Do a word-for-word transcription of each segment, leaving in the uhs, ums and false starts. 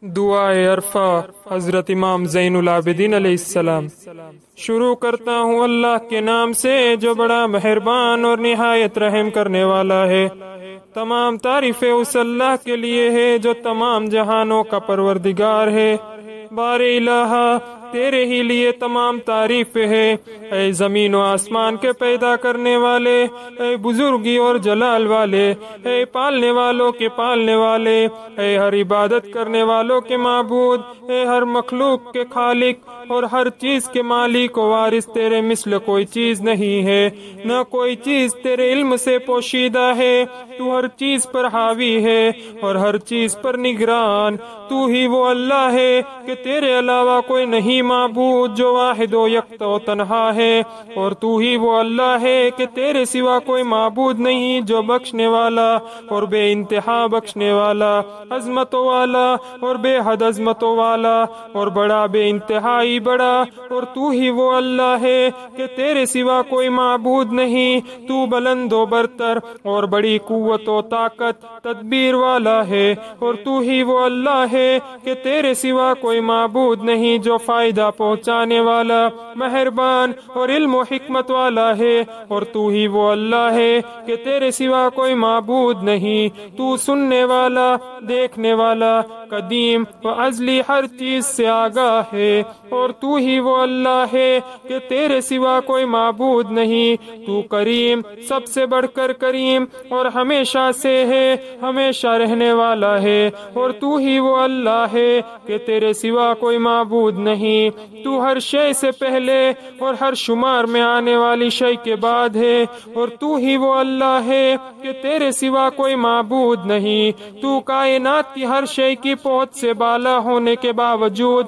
دعائے عرفہ حضرت امام زین العابدین علیہ السلام۔ شروع کرتا ہوں اللہ کے نام سے جو بڑا مہربان اور نہایت رحم کرنے والا ہے۔ تمام تعریفیں اس اللہ کے لیے ہے جو تمام جہانوں کا پروردگار ہے۔ بار الہ تیرے ہی لیے تمام تعریف ہے، اے زمین و آسمان کے پیدا کرنے والے، اے بزرگی اور جلال والے، اے پالنے والوں کے پالنے والے، اے ہر عبادت کرنے والوں کے معبود، اے ہر مخلوق کے خالق اور ہر چیز کے مالک و وارث، تیرے مثل کوئی چیز نہیں ہے، نہ کوئی چیز تیرے علم سے پوشیدہ ہے۔ تو ہر چیز پر حاوی ہے اور ہر چیز پر نگران۔ تو ہی وہ اللہ ہے کہ تیرے علاوہ کوئی نہیں معبود جو واحد و یکتا و تنہا ہے، اور تو ہی وہ اللہ ہے کہ تیرے سوا کوئی معبود نہیں جو بخشنے والا اور بے انتہا بخشنے والا، عظمتوں والا اور بے حد عظمتوں والا اور بڑا بے انتہائی بڑا، اور تو ہی وہ اللہ ہے کہ تیرے سوا کوئی معبود نہیں۔ تو بلند و برتر اور بڑی قوت و طاقت تدبیر والا ہے، اور تو ہی وہ اللہ ہے کہ تیرے سوا کوئی معبود نہیں جو فائدہ پہنچانے والا، مہربان اور علم و حکمت والا ہے، اور تو ہی وہ اللہ ہے کہ تیرے سوا کوئی معبود نہیں۔ تو سننے والا، دیکھنے والا، قدیم و ازلی ہر چیز سے آگاہ ہے، اور تو ہی وہ اللہ ہے کہ تیرے سوا کوئی معبود نہیں۔ تو کریم، سب سے بڑھ کر کریم اور ہمیشہ سے ہے، ہمیشہ رہنے والا ہے، اور تو ہی وہ اللہ ہے کہ تیرے سوا کوئی معبود نہیں۔ تو ہر شے سے پہلے اور ہر شمار میں آنے والی شے کے بعد ہے، اور تو ہی وہ اللہ ہے کہ تیرے سوا کوئی معبود نہیں۔ تو کائنات کی ہر شے کی پہنچ سے بالا ہونے کے باوجود،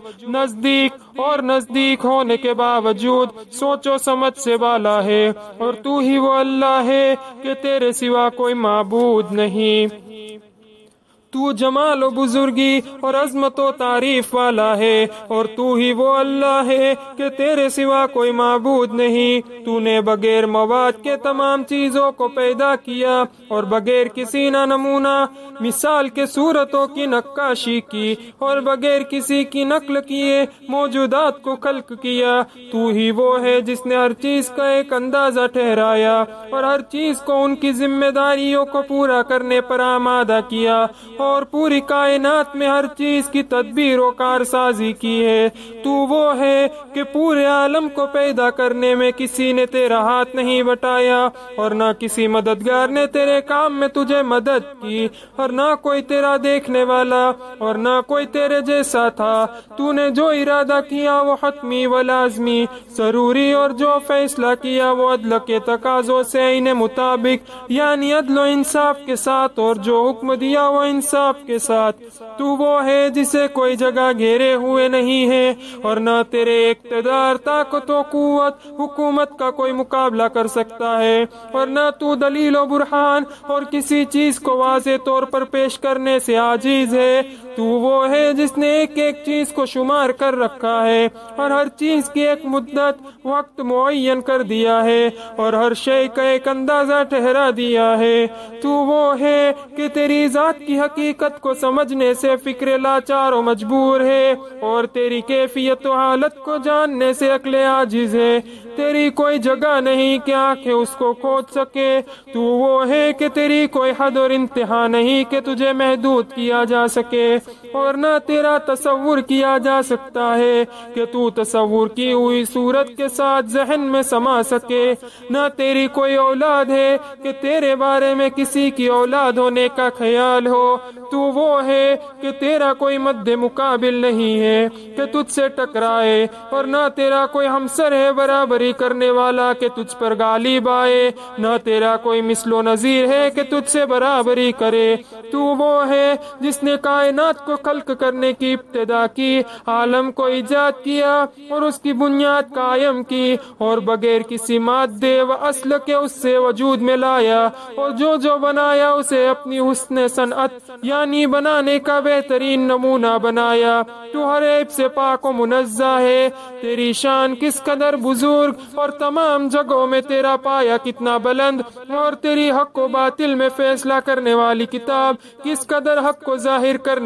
نزدیک اور نزدیک ہونے کے باوجود سوچ و سمجھ سے بالا ہے، اور تو ہی وہ اللہ ہے کہ تیرے سوا کوئی معبود نہیں۔ تو جمال و بزرگی اور عظمت و تعریف والا ہے، اور تو ہی وہ اللہ ہے کہ تیرے سوا کوئی معبود نہیں۔ تو نے بغیر مواد کے تمام چیزوں کو پیدا کیا اور بغیر کسی نہ نمونہ مثال کے صورتوں کی نقاشی کی، اور بغیر کسی کی نقل کیے موجودات کو خلق کیا۔ تو ہی وہ ہے جس نے ہر چیز کا ایک اندازہ ٹھہرایا اور ہر چیز کو ان کی ذمہ داریوں کو پورا کرنے پر آمادہ کیا، اور پوری کائنات میں ہر چیز کی تدبیر و کارسازی کی ہے۔ تو وہ ہے کہ پورے عالم کو پیدا کرنے میں کسی نے تیرا ہاتھ نہیں بٹایا، اور نہ کسی مددگار نے تیرے کام میں تجھے مدد کی، اور نہ کوئی تیرا دیکھنے والا اور نہ کوئی تیرے جیسا تھا۔ تو نے جو ارادہ کیا وہ حتمی و لازمی ضروری، اور جو فیصلہ کیا وہ عدل کے تقاضوں سے عین مطابق، یعنی عدل و انصاف کے ساتھ، اور جو حکم دیا وہ انصاف کے ساتھ۔ تو وہ ہے جسے کوئی جگہ گھیرے ہوئے نہیں ہے، اور نہ تیرے اقتدار، طاقت و قوت، حکومت کا کوئی مقابلہ کر سکتا ہے، اور نہ تو دلیل و برہان اور کسی چیز کو واضح طور پر پیش کرنے سے عاجز ہے۔ تو وہ ہے جس نے ایک ایک چیز کو شمار کر رکھا ہے، اور ہر چیز کی ایک مدت وقت معین کر دیا ہے، اور ہر شے کا ایک اندازہ ٹھہرا دیا ہے۔ تو وہ ہے کہ تیری ذات کی حقیقت کو سمجھنے سے فکر لاچار و مجبور ہے، اور تیری کیفیت و حالت کو جاننے سے عقل عاجز ہے۔ تیری کوئی جگہ نہیں کہ آنکھیں اس کو کھود سکے۔ تو وہ ہے کہ تیری کوئی حد اور انتہا نہیں کہ تجھے محدود کیا جا سکے، اور نہ تیرا تصور کیا جا سکتا ہے کہ تو تصور کی ہوئی صورت کے ساتھ ذہن میں سما سکے۔ نہ تیری کوئی اولاد ہے کہ تیرے بارے میں کسی کی اولاد ہونے کا خیال ہو۔ تو وہ ہے کہ تیرا کوئی مد مقابل نہیں ہے کہ تجھ سے ٹکرائے، اور نہ تیرا کوئی ہمسر ہے برابری کرنے والا کہ تجھ پر غالب آئے، نہ تیرا کوئی مثل و نظیر ہے کہ تجھ سے برابری کرے۔ تو وہ ہے جس نے کائنات کو خلق کرنے کی ابتدا کی، عالم کو ایجاد کیا اور اس کی بنیاد قائم کی، اور بغیر کسی مادے و اصل کے اس سے وجود میں لایا، اور جو جو بنایا اسے اپنی حسن صنعت یعنی بنانے کا بہترین نمونہ بنایا۔ تو ہر عیب سے پاک و منزہ ہے۔ تیری شان کس قدر بزرگ، اور تمام جگہوں میں تیرا پایا کتنا بلند، اور تیری حق و باطل میں فیصلہ کرنے والی کتاب کس قدر حق کو ظاہر کرنے والی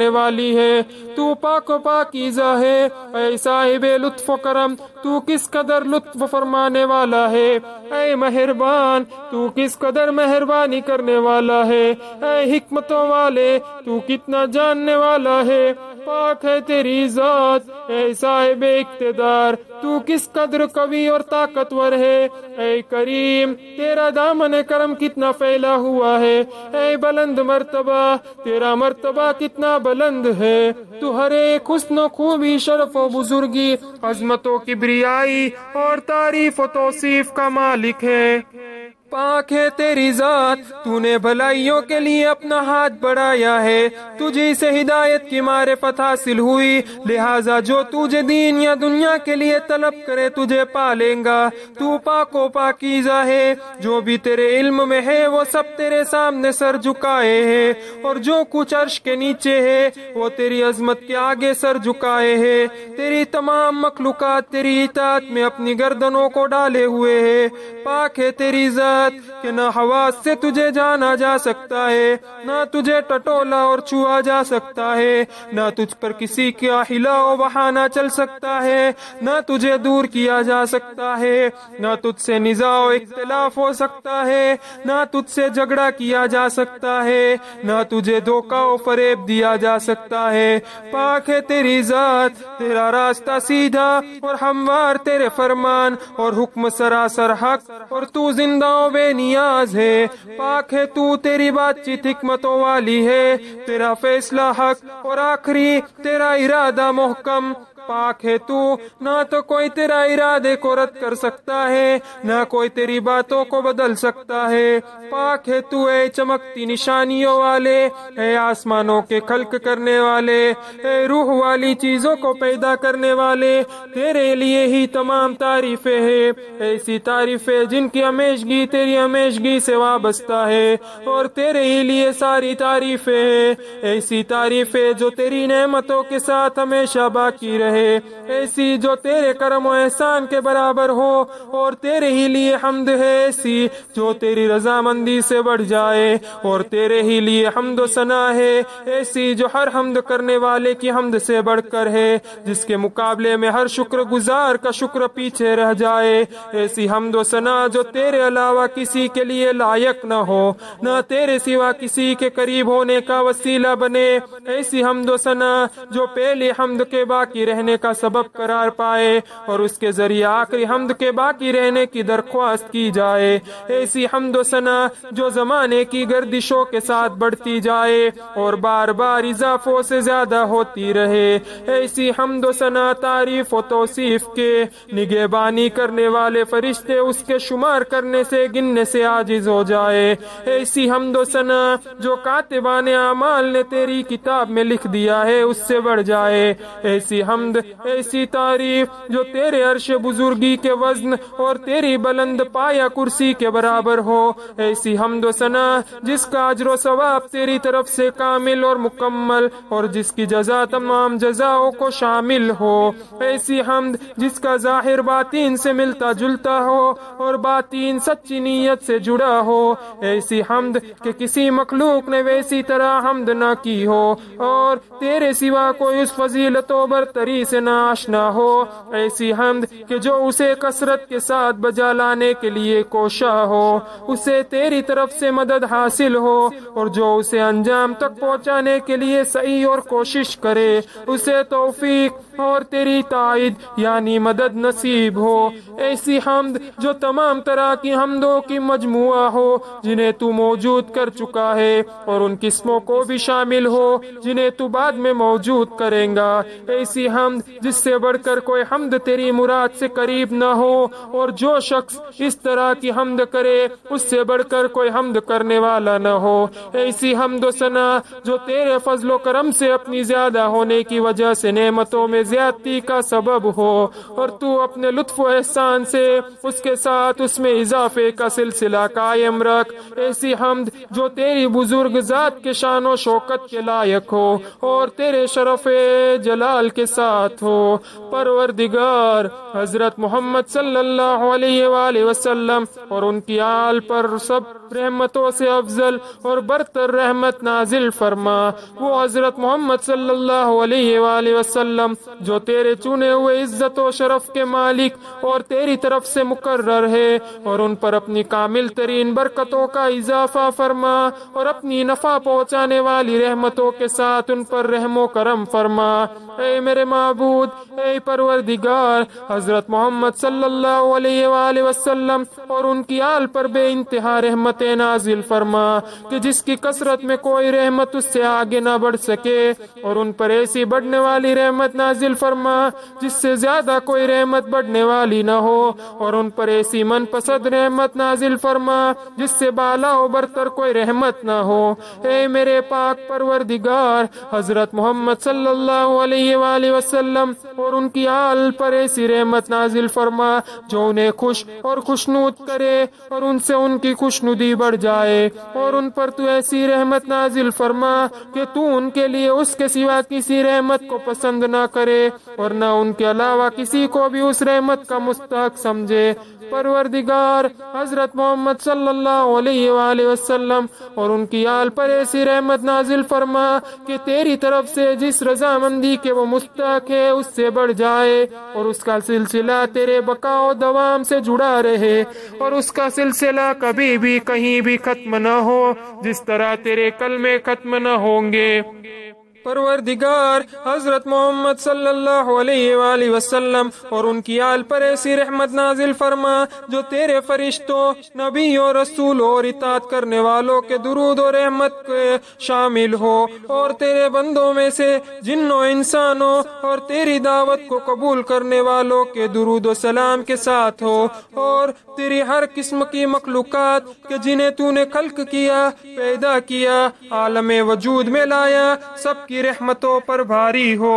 والی ہے، تو پاک و پاکیزہ ہے۔ اے صاحب لطف و کرم، تو کس قدر لطف فرمانے والا ہے۔ اے مہربان، تو کس قدر مہربانی کرنے والا ہے۔ اے حکمتوں والے، تو کتنا جاننے والا ہے۔ پاک ہے تیری ذات، اے صاحب اقتدار، تو کس قدر قوی اور طاقتور ہے۔ اے کریم، تیرا دامن کرم کتنا پھیلا ہوا ہے۔ اے بلند مرتبہ، تیرا مرتبہ کتنا بلند ہے۔ تو ہر ایک حسن و خوبی، شرف و بزرگی، عظمت و کبریائی اور تعریف و توصیف کا مالک ہے۔ پاک ہے تیری ذات، تو نے بھلائیوں کے لیے اپنا ہاتھ بڑھایا ہے۔ تجھے سے ہدایت کی معرفت حاصل ہوئی، لہٰذا جو تجھے دین یا دنیا کے لیے طلب کرے تجھے پا لیں گا۔ تو پاک و پاکیزہ ہے، جو بھی تیرے علم میں ہے وہ سب تیرے سامنے سر جھکائے ہے، اور جو کچھ عرش کے نیچے ہے وہ تیری عظمت کے آگے سر جھکائے ہے۔ تیری تمام مخلوقات تیری اطاعت میں اپنی گردنوں کو ڈالے ہوئے ہے۔ پاک ہے تیری ذات کہ نہ حواس سے تجھے جانا جا سکتا ہے، نہ تجھے ٹٹولا اور چھوا جا سکتا ہے، نہ تجھ پر کسی کا ہلا و بہانہ چل سکتا ہے، نہ تجھے دور کیا جا سکتا ہے، نہ تجھ سے نزاع و اختلاف ہو سکتا ہے، نہ تجھ سے جھگڑا کیا جا سکتا ہے، نہ تجھے دھوکہ و فریب دیا جا سکتا ہے۔ پاک ہے تیری ذات، تیرا راستہ سیدھا اور ہموار تیرے فرمان اور حکم سراسر حق، اور تو زندہ و بے نیاز ہے۔ پاک ہے تو، تیری بات چیت حکمتوں والی ہے، تیرا فیصلہ حق اور آخری، تیرا ارادہ محکم۔ پاک ہے تو، نہ تو کوئی تیرا ارادے کو رد کر سکتا ہے، نہ کوئی تیری باتوں کو بدل سکتا ہے۔ پاک ہے تو، اے چمکتی نشانیوں والے، اے آسمانوں کے خلق کرنے والے، اے روح والی چیزوں کو پیدا کرنے والے، تیرے لیے ہی تمام تعریفیں ہیں، ایسی تعریفیں جن کی ہمیشگی تیری ہمیشگی سے وابستہ ہے، اور تیرے ہی لیے ساری تعریفیں ہیں، ایسی تعریفیں جو تیری نعمتوں کے ساتھ ہمیشہ باقی رہے، ایسی جو تیرے کرم و احسان کے برابر ہو، اور تیرے ہی لیے حمد ہے ایسی جو تیری رضامندی سے بڑھ جائے، اور تیرے ہی لیے حمد و ثنا ہے ایسی جو ہر حمد کرنے والے کی حمد سے بڑھ کر ہے، جس کے مقابلے میں ہر شکر گزار کا شکر پیچھے رہ جائے، ایسی حمد و ثنا جو تیرے علاوہ کسی کے لیے لائق نہ ہو، نہ تیرے سوا کسی کے قریب ہونے کا وسیلہ بنے، ایسی حمد و ثنا جو پہلی حمد کے باقی رہنے کا سبب قرار پائے، اور اس کے ذریعے آخری حمد کے باقی رہنے کی درخواست کی جائے، ایسی حمد و ثنا جو زمانے کی گردشوں کے ساتھ بڑھتی جائے اور بار بار اضافوں سے زیادہ ہوتی رہے، ایسی حمد و ثنا تعریف و توصیف کے نگہبانی کرنے والے فرشتے اس کے شمار کرنے سے گننے سے عاجز ہو جائے، ایسی حمد و ثنا جو کاتبان اعمال نے تیری کتاب میں لکھ دیا ہے اس سے بڑھ جائے، ایسی حمد، ایسی تعریف جو تیرے عرش بزرگی کے وزن اور تیری بلند پایا کرسی کے برابر ہو، ایسی حمد و ثنا جس کا اجر و ثواب تیری طرف سے کامل اور مکمل اور جس کی جزا تمام جزاؤں کو شامل ہو، ایسی حمد جس کا ظاہر باطین سے ملتا جلتا ہو اور باطین سچی نیت سے جڑا ہو، ایسی حمد کہ کسی مخلوق نے ویسی طرح حمد نہ کی ہو اور تیرے سوا کوئی اس فضیلت و برتری سے نہ آشنا ہو، ایسی حمد کہ جو اسے کثرت کے ساتھ بجا لانے کے لیے کوشاں ہو اسے تیری طرف سے مدد حاصل ہو، اور جو اسے انجام تک پہنچانے کے لیے سعی اور کوشش کرے اسے توفیق اور تیری تائید یعنی مدد نصیب ہو، ایسی حمد جو تمام طرح کی حمدوں کی مجموعہ ہو جنہیں تو موجود کر چکا ہے اور ان قسموں کو بھی شامل ہو جنہیں تو بعد میں موجود کریں گا، ایسی حمد جس سے بڑھ کر کوئی حمد تیری مراد سے قریب نہ ہو، اور جو شخص اس طرح کی حمد کرے اس سے بڑھ کر کوئی حمد کرنے والا نہ ہو، ایسی حمد و ثنا جو تیرے فضل و کرم سے اپنی زیادہ ہونے کی وجہ سے نعمتوں میں زیادتی کا سبب ہو، اور تو اپنے لطف و احسان سے اس کے ساتھ اس میں اضافے کا سلسلہ قائم رکھ، ایسی حمد جو تیری بزرگ ذات کے شان و شوکت کے لائق ہو اور تیرے شرف جلال کے ساتھ ہو۔ پروردگار حضرت محمد صلی اللہ علیہ وآلہ وسلم اور ان کی آل پر سب رحمتوں سے افضل اور برتر رحمت نازل فرما، وہ حضرت محمد صلی اللہ علیہ وآلہ وسلم جو تیرے چنے ہوئے عزت و شرف کے مالک اور تیری طرف سے مقرر ہے، اور ان پر اپنی کامل ترین برکتوں کا اضافہ فرما اور اپنی نفع پہنچانے والی رحمتوں کے ساتھ ان پر رحم و کرم فرما۔ اے میرے معبود، اے پروردگار، حضرت محمد صلی اللہ علیہ وآلہ وسلم اور ان کی آل پر بے انتہا رحمتیں نازل فرما کہ جس کی کثرت میں کوئی رحمت اس سے آگے نہ بڑھ سکے، اور ان پر ایسی بڑھنے والی رحمت نازل فرما جس سے زیادہ کوئی رحمت بڑھنے والی نہ ہو، اور ان پر ایسی من پسند رحمت نازل فرما جس سے بالا و برتر کوئی رحمت نہ ہو۔ اے میرے پاک پروردگار، حضرت محمد صلی اللہ علیہ وآلہ وسلم اور ان کی آل پر ایسی رحمت نازل فرما جو انہیں خوش اور خوشنود کرے اور ان سے ان کی خوشنودی بڑھ جائے، اور ان پر تو ایسی رحمت نازل فرما کہ تو ان کے لیے اس کے سوا کسی رحمت کو پسند نہ کرے اور نہ ان کے علاوہ کسی کو بھی اس رحمت کا مستحق سمجھے۔ پروردگار، حضرت محمد صلی اللہ علیہ وآلہ وسلم اور ان کی آل پر ایسی رحمت نازل فرما کہ تیری طرف سے جس رضامندی کے وہ مستحق ہے اس سے بڑھ جائے، اور اس کا سلسلہ تیرے بقا و دوام سے جڑا رہے، اور اس کا سلسلہ کبھی بھی کہیں بھی ختم نہ ہو جس طرح تیرے کلمے ختم نہ ہوں گے۔ پروردگار، حضرت محمد صلی اللہ علیہ وآلہ وسلم اور ان کی آل پر ایسی رحمت نازل فرما جو تیرے فرشتوں، نبیوں، رسولوں اور اطاعت کرنے والوں کے درود و رحمت کے شامل ہو، اور تیرے بندوں میں سے جنوں انسانوں اور تیری دعوت کو قبول کرنے والوں کے درود و سلام کے ساتھ ہو، اور تیری ہر قسم کی مخلوقات کہ جنہیں تو نے خلق کیا، پیدا کیا، عالم وجود میں لایا، سب کی رحمتوں پر بھاری ہو۔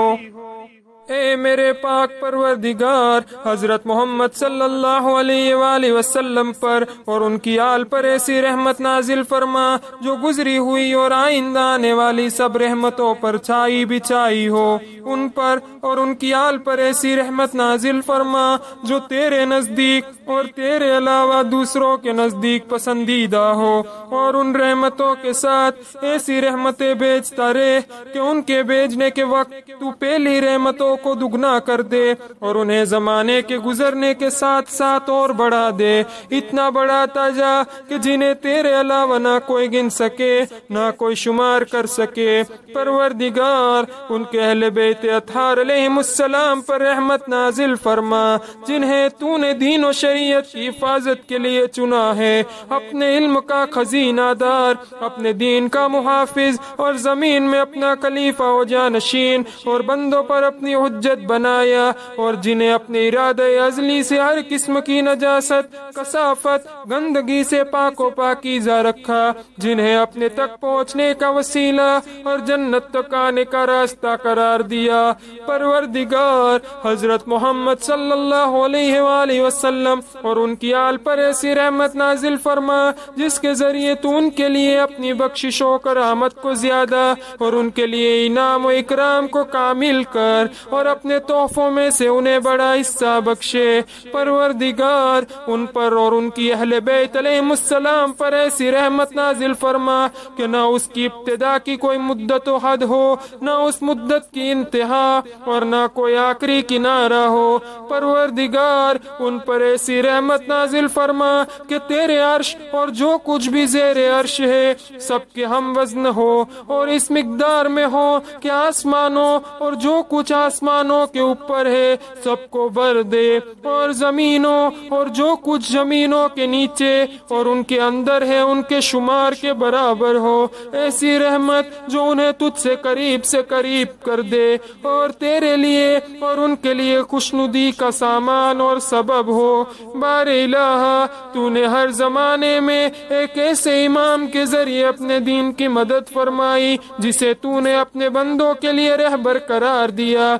اے میرے پاک پروردگار، حضرت محمد صلی اللہ علیہ وآلہ وسلم پر اور ان کی آل پر ایسی رحمت نازل فرما جو گزری ہوئی اور آئندہ آنے والی سب رحمتوں پر چھائی بچھائی ہو، ان پر اور ان کی آل پر ایسی رحمت نازل فرما جو تیرے نزدیک اور تیرے علاوہ دوسروں کے نزدیک پسندیدہ ہو، اور ان رحمتوں کے ساتھ ایسی رحمتیں بھیجتا رہے کہ ان کے بھیجنے کے وقت تو پہلی رحمتوں کو دگنا کر دے اور انہیں زمانے کے گزرنے کے ساتھ ساتھ اور بڑھا دے، اتنا بڑھاتا جا کہ جنہیں تیرے علاوہ نہ کوئی گن سکے نہ کوئی شمار کر سکے۔ پروردگار، ان کے اہل بیت اطہار علیہم السلام پر رحمت نازل فرما جنہیں تو نے دین و شریعت کی حفاظت کے لیے چنا ہے، اپنے علم کا خزینہ دار، اپنے دین کا محافظ، اور زمین میں اپنا خلیفہ و جانشین اور بندوں پر اپنی حجت بنایا، اور جنہیں اپنے ارادہ ازلی سے ہر قسم کی نجاست، کثافت، گندگی سے پاک و پاکیزہ رکھا، جنہیں اپنے تک پہنچنے کا وسیلہ اور جنت تک آنے کا راستہ قرار دیا۔ پروردگار، حضرت محمد صلی اللہ علیہ وآلہ وسلم اور ان کی آل پر ایسی رحمت نازل فرما جس کے ذریعے تو ان کے لیے اپنی بخشش و کرامت کو زیادہ اور ان کے لیے انعام و اکرام کو کامل کر اور اپنے تحفوں میں سے انہیں بڑا حصہ بخشے۔ پروردگار، ان پر اور ان کی اہل بیت علیہم السلام پر ایسی رحمت نازل فرما کہ نہ اس کی ابتدا کی کوئی مدت و حد ہو، نہ اس مدت کی انتہا، اور نہ کوئی آخری کنارہ ہو۔ پروردگار، ان پر ایسی رحمت نازل فرما کہ تیرے عرش اور جو کچھ بھی زیر عرش ہے سب کے ہم وزن ہو، اور اس مقدار میں ہو کہ آسمانوں اور جو کچھ آسمانوں کے اوپر ہے سب کو بھر دے، اور زمینوں اور جو کچھ زمینوں کے نیچے اور ان کے اندر ہے ان کے شمار کے برابر ہو۔ ایسی رحمت جو انہیں تجھ سے قریب سے قریب کر دے اور تیرے لیے اور ان کے لیے خوشنودی کا سامان اور سبب ہو۔ بار الہ، تو نے ہر زمانے میں ایک ایسے امام کے ذریعے اپنے دین کی مدد فرمائی جسے تو نے اپنے بندوں کے لیے رہبر قرار دیا،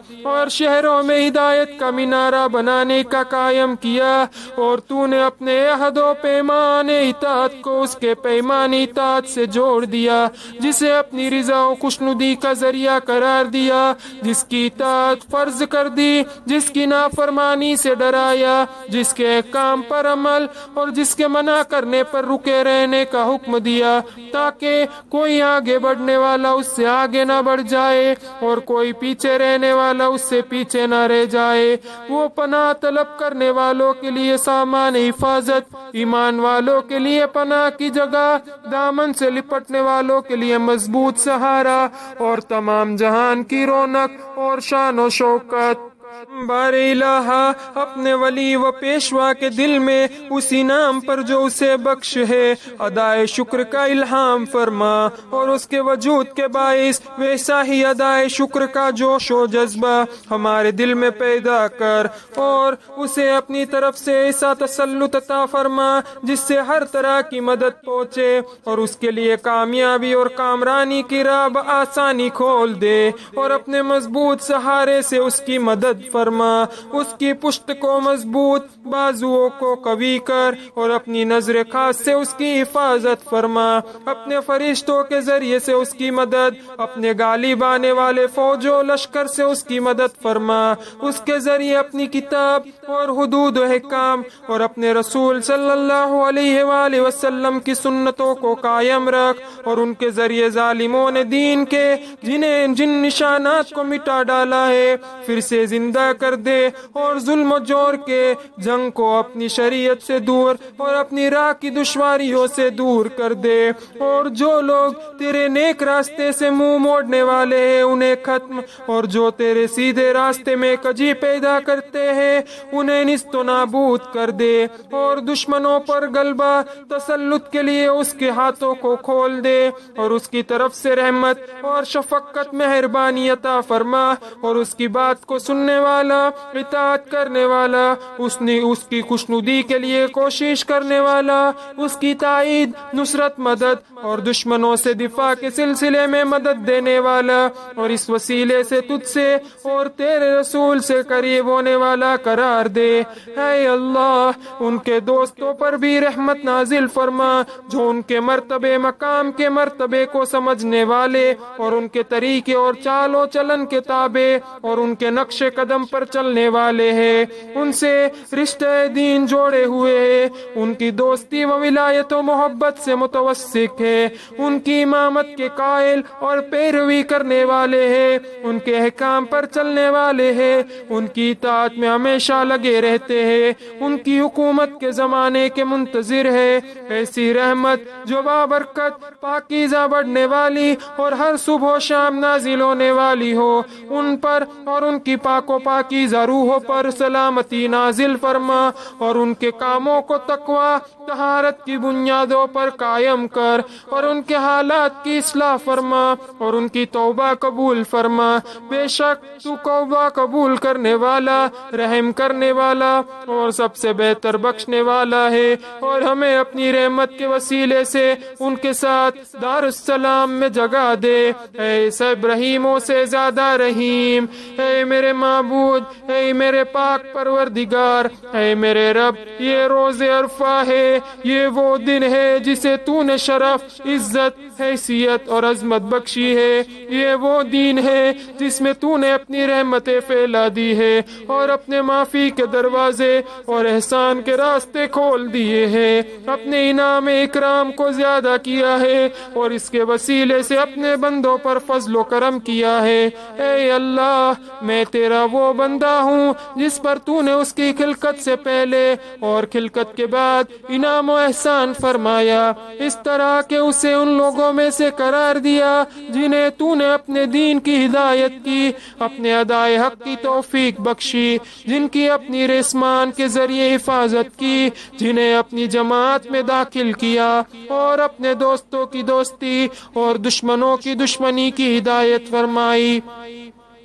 اور شہروں میں ہدایت کا مینارہ بنانے کا قائم کیا، اور تو نے اپنے عہد و پیمان اطاعت کو اس کے پیمان اطاعت سے جوڑ دیا، جسے اپنی رضا و خوشنودی کا ذریعہ قرار دیا، جس کی اطاعت فرض کر دی، جس کی نافرمانی سے ڈرایا، جس کے احکام پر عمل اور جس کے منع کرنے پر رکے رہنے کا حکم دیا، تاکہ کوئی آگے بڑھنے والا اس سے آگے نہ بڑھ جائے اور کوئی پیچھے رہنے والا اس سے پیچھے نہ رہ جائے۔ وہ پناہ طلب کرنے والوں کے لیے سامان حفاظت، ایمان والوں کے لیے پناہ کی جگہ، دامن سے لپٹنے والوں کے لیے مضبوط سہارا، اور تمام جہان کی رونق اور شان و شوکت۔ بار الہ اپنے ولی و پیشوا کے دل میں اس انعام پر جو اسے بخش ہے ادائے شکر کا الہام فرما، اور اس کے وجود کے باعث ویسا ہی ادائے شکر کا جوش و جذبہ ہمارے دل میں پیدا کر، اور اسے اپنی طرف سے ایسا تسلط عطا فرما جس سے ہر طرح کی مدد پہنچے، اور اس کے لیے کامیابی اور کامرانی کی راہ بآسانی کھول دے، اور اپنے مضبوط سہارے سے اس کی مدد فرما، اس کی پشت کو مضبوط، بازوؤں کو قوی کر، اور اپنی نظر خاص سے اس کی حفاظت فرما، اپنے فرشتوں کے ذریعے سے اس کی مدد، اپنے غالب آنے والے فوج و لشکر سے اس کی مدد فرما، اس کے ذریعے اپنی کتاب اور حدود و حکام اور اپنے رسول صلی اللہ علیہ وآلہ وسلم کی سنتوں کو قائم رکھ، اور ان کے ذریعے ظالموں نے دین کے جنہیں جن نشانات کو مٹا ڈالا ہے پھر سے زندہ کر دے، اور ظلم و جور کے جنگ کو اپنی شریعت سے دور اور اپنی راہ کی دشواریوں سے دور کر دے، اور جو لوگ تیرے نیک راستے سے منہ موڑنے والے ہیں انہیں ختم، اور جو تیرے سیدھے راستے میں کجی پیدا کرتے ہیں انہیں نیست و نابود کر دے، اور دشمنوں پر غلبہ تسلط کے لیے اس کے ہاتھوں کو کھول دے، اور اس کی طرف سے رحمت اور شفقت مہربانی عطا فرما، اور اس کی بات کو سننے والا، اطاعت کرنے والا، اس نے اس کی خوشنودی کے لیے کوشش کرنے والا، اس کی تائید، نصرت، مدد اور دشمنوں سے دفاع کے سلسلے میں مدد دینے والا، اور اس وسیلے سے تجھ سے اور تیرے رسول سے قریب ہونے والا قرار دے۔ اے اللہ، ان کے دوستوں پر بھی رحمت نازل فرما جو ان کے مرتبے مقام کے مرتبے کو سمجھنے والے اور ان کے طریقے اور چال و چلن کے تابع اور ان کے نقش قدم پر چلنے والے ہیں، ان سے رشتہ دین جوڑے ہوئے ہیں، ان کی دوستی و ولایت و محبت سے متوثق ہے، ان کی امامت کے قائل اور پیروی کرنے والے ہیں، ان کے احکام پر چلنے والے ہیں، ان کی اطاعت میں ہمیشہ لگے رہتے ہیں، ان کی حکومت کے زمانے کے منتظر ہے۔ ایسی رحمت جو بابرکت، پاکیزہ بڑھنے والی اور ہر صبح و شام نازل ہونے والی ہو، ان پر اور ان کی پاک و پاکیزہ روحوں پر سلامتی نازل فرما، اور ان کے کاموں کو تقوی، طہارت کی بنیادوں پر قائم کر، اور ان کے حالات کی اصلاح فرما اور ان کی توبہ قبول فرما۔ بے شک تو توبہ قبول کرنے والا، رحم کرنے والا اور سب سے بہتر بخشنے والا ہے، اور ہمیں اپنی رحمت کے وسیلے سے ان کے ساتھ دار السلام میں جگہ دے۔ اے سب رحیموں سے زیادہ رحیم، اے میرے معبود، اے میرے پاک پروردگار، اے میرے رب، یہ روز عرفہ ہے، یہ وہ دن ہے جسے تو نے شرف، عزت، حیثیت اور عظمت بخشی ہے، یہ وہ دن ہے جس میں تو نے اپنی رحمتیں پھیلا دی ہے اور اپنے معافی کے دروازے اور احسان کے راستے کھول دیے ہیں، اپنے انعام اکرام کو زیادہ کیا ہے اور اس کے وسیلے سے اپنے بندوں پر فضل و کرم کیا ہے۔ اے اللہ، میں تیرا وہ بندہ ہوں جس پر تو نے اس کی خلقت سے پہلے اور خلقت کے بعد انعام و احسان فرمایا، اس طرح کہ اسے ان لوگوں میں سے قرار دیا جنہیں تو نے اپنے دین کی ہدایت کی، اپنے ادائے حق کی توفیق بخشی، جن کی اپنی رسمان کے ذریعے حفاظت کی، جنہیں اپنی جماعت میں داخل کیا اور اپنے دوستوں کی دوستی اور دشمنوں کی دشمنی کی ہدایت فرمائی۔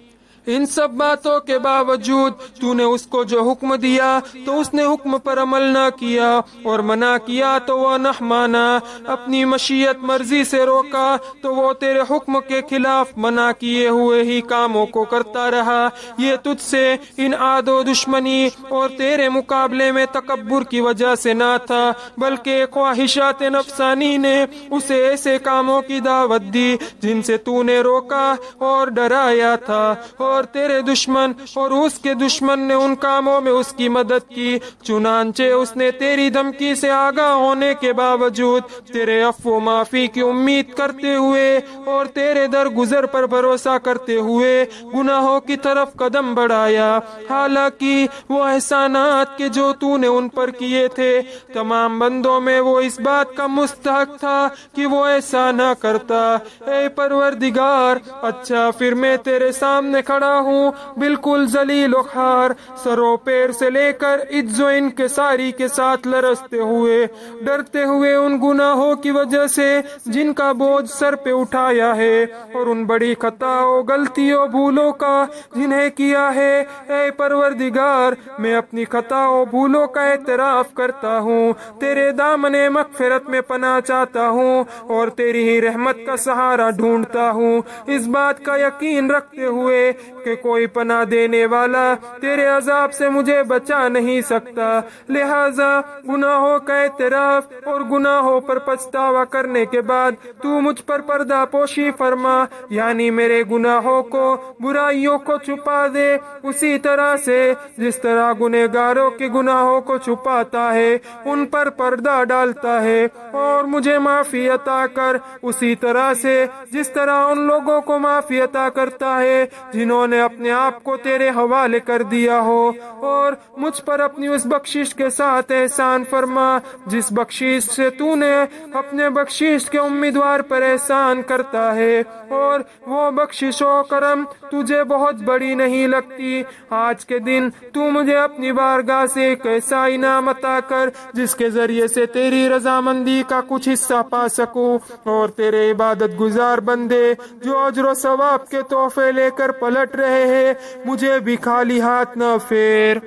ان سب باتوں کے باوجود تو نے اس کو جو حکم دیا تو اس نے حکم پر عمل نہ کیا، اور منع کیا تو وہ نہ مانا، اپنی مشیت مرضی سے روکا تو وہ تیرے حکم کے خلاف منع کیے ہوئے ہی کاموں کو کرتا رہا۔ یہ تجھ سے ان عاد و دشمنی اور تیرے مقابلے میں تکبر کی وجہ سے نہ تھا، بلکہ خواہشات نفسانی نے اسے ایسے کاموں کی دعوت دی جن سے تو نے روکا اور ڈرایا تھا، اور تیرے دشمن اور اس کے دشمن نے ان کاموں میں اس کی مدد کی، چنانچہ اس نے تیری دھمکی سے آگاہ ہونے کے باوجود تیرے عفو معافی کی امید کرتے ہوئے اور تیرے درگزر پر بھروسہ کرتے ہوئے گناہوں کی طرف قدم بڑھایا، حالانکہ وہ احسانات کے جو تو نے ان پر کیے تھے تمام بندوں میں وہ اس بات کا مستحق تھا کہ وہ ایسا نہ کرتا۔ اے پروردگار، اچھا پھر میں تیرے سامنے کھڑا ہوں بالکل ذلیل و خوار، سر و پیر سے لے کر عجز و انکساری کے ساتھ لرزتے ہوئے، ڈرتے ہوئے ان گناہوں کی وجہ سے جن کا بوجھ سر پہ اٹھایا ہے، اور ان بڑی خطاؤں غلطیوں بھولوں کا جنہیں کیا ہے۔ اے پروردگار، میں اپنی خطاؤں بھولوں کا اعتراف کرتا ہوں، تیرے دامن مغفرت میں پناہ چاہتا ہوں اور تیری ہی رحمت کا سہارا ڈھونڈتا ہوں، اس بات کا یقین رکھتے ہوئے کہ کوئی پناہ دینے والا تیرے عذاب سے مجھے بچا نہیں سکتا۔ لہذا گناہوں کا اعتراف اور گناہوں پر پچھتاوا کرنے کے بعد تو مجھ پر پردہ پوشی فرما، یعنی میرے گناہوں کو، برائیوں کو چھپا دے، اسی طرح سے جس طرح گنہگاروں کے گناہوں کو چھپاتا ہے ان پر پردہ ڈالتا ہے، اور مجھے معافی عطا کر اسی طرح سے جس طرح ان لوگوں کو معافی عطا کرتا ہے جنہوں نے اپنے آپ کو تیرے حوالے کر دیا ہو، اور مجھ پر اپنی اس بخشش کے ساتھ احسان فرما جس بخشش سے تو نے اپنے بخشش کے امیدوار پر احسان کرتا ہے، اور وہ بخشش و کرم تجھے بہت بڑی نہیں لگتی۔ آج کے دن تو مجھے اپنی بارگاہ سے ایک ایسا انعام عطا کر جس کے ذریعے سے تیری رضامندی کا کچھ حصہ پا سکوں، اور تیرے عبادت گزار بندے جو اجر و ثواب کے تحفے لے کر پلٹ رہے ہیں مجھے بھی خالی ہاتھ نہ پھیر۔